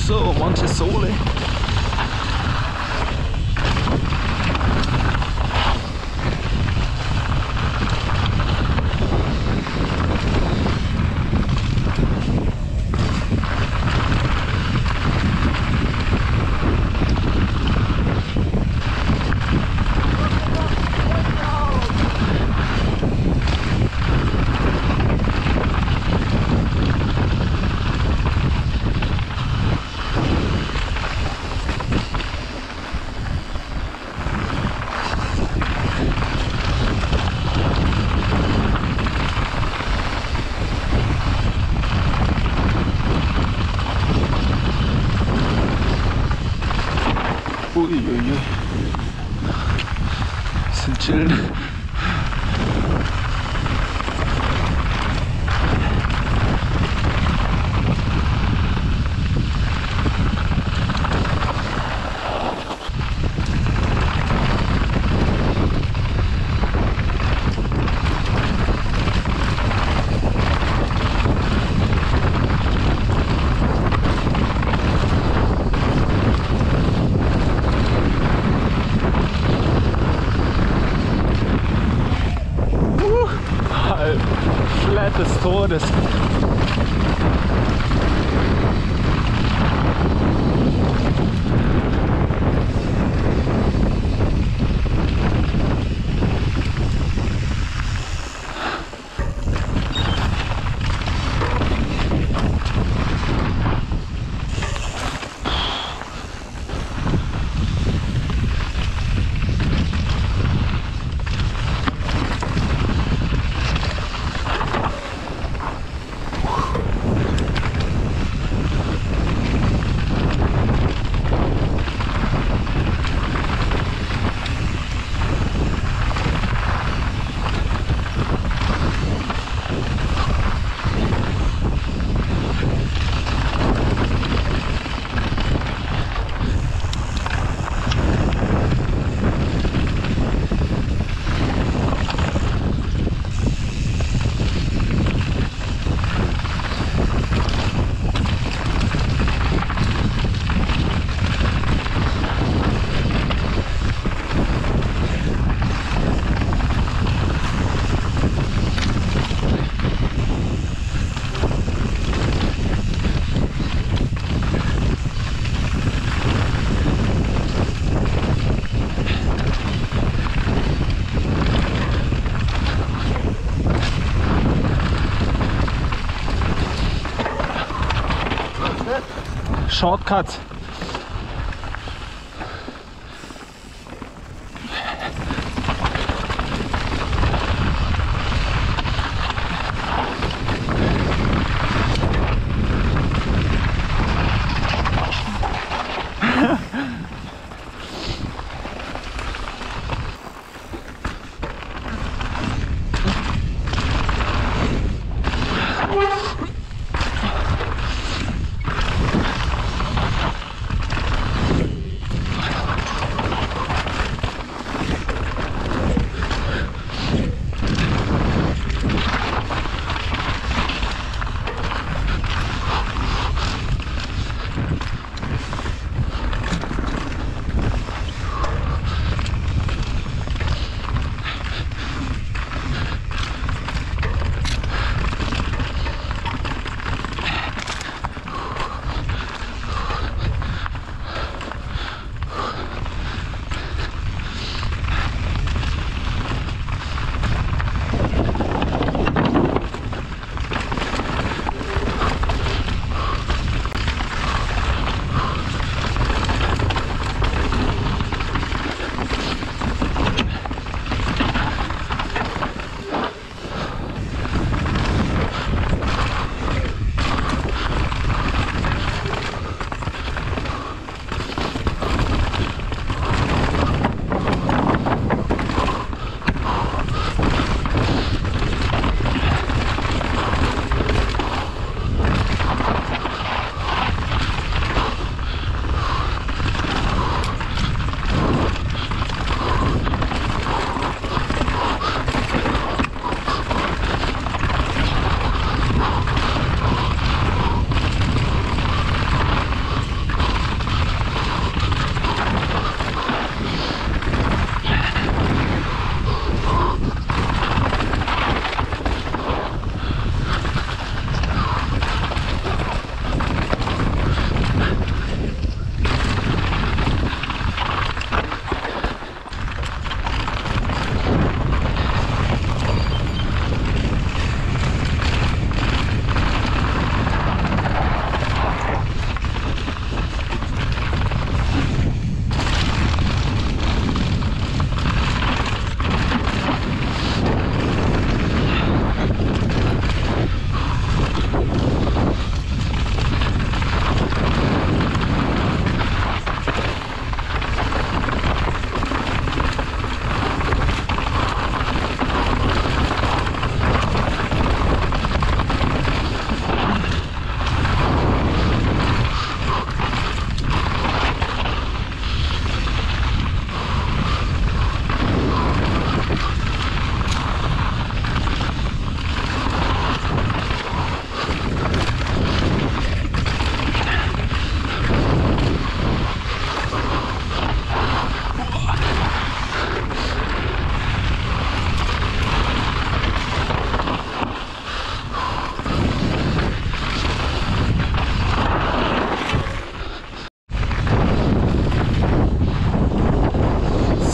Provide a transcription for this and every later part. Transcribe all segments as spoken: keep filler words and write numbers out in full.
So, manche Sohle. Uiuiui. Sind chillen. Flat des Todes. Shortcut.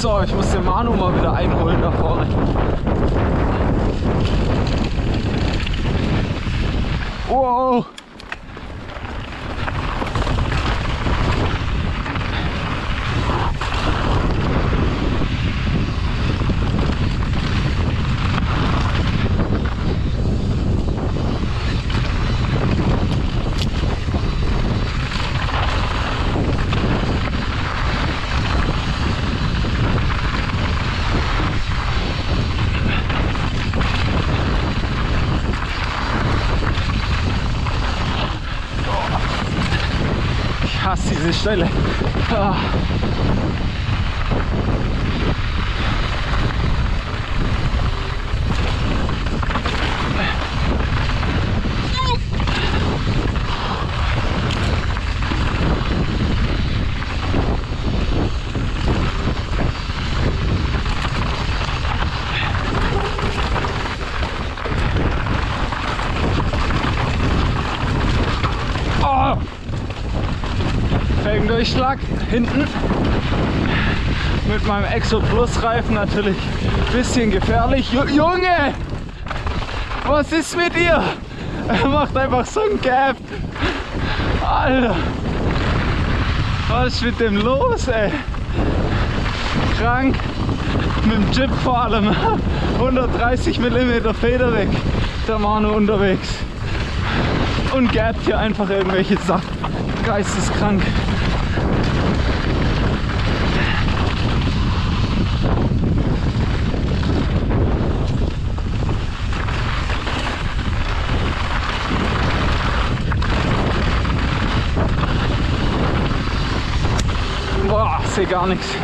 So, ich muss den Manu mal wieder einholen da vorne. Wow! Ich hasse diese Stelle. Ah. Oh. Felgendurchschlag hinten mit meinem Exo Plus Reifen natürlich ein bisschen gefährlich. Ju Junge, was ist mit dir? Er macht einfach so ein Gap. Alter, was ist mit dem los, ey? Krank. Mit dem Jeep vor allem. hundertdreißig Millimeter Feder weg. Der Manu unterwegs. Und gapt hier einfach irgendwelche Sachen. Geisteskrank. Boah, ich sehe gar nichts.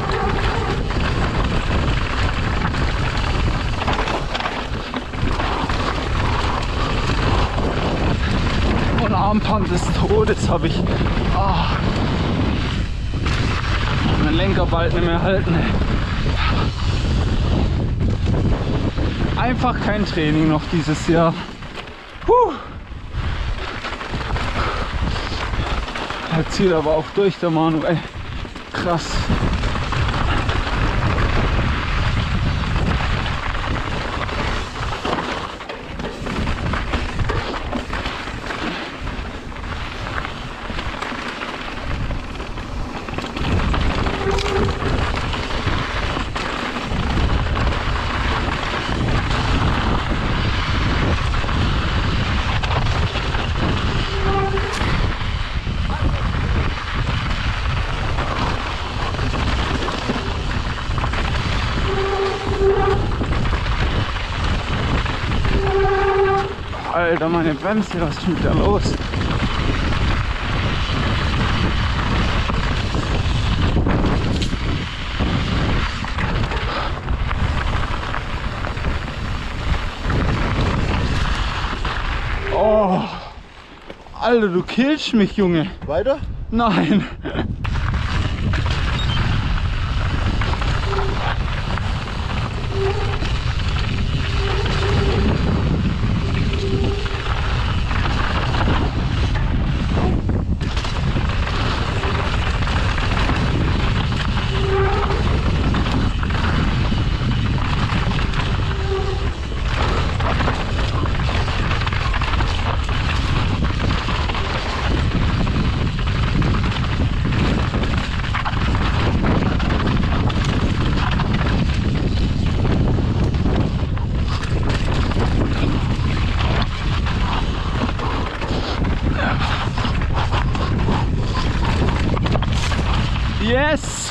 Und Armband des Todes habe ich. Oh. Mein Lenker bald nicht mehr halten. Einfach kein Training noch dieses Jahr. Puh. Er zieht aber auch durch, der Manu, ey. Krass. Alter, meine Bremse, was ist mit der los? Oh, Alter, du killst mich, Junge. Weiter? Nein. Yes!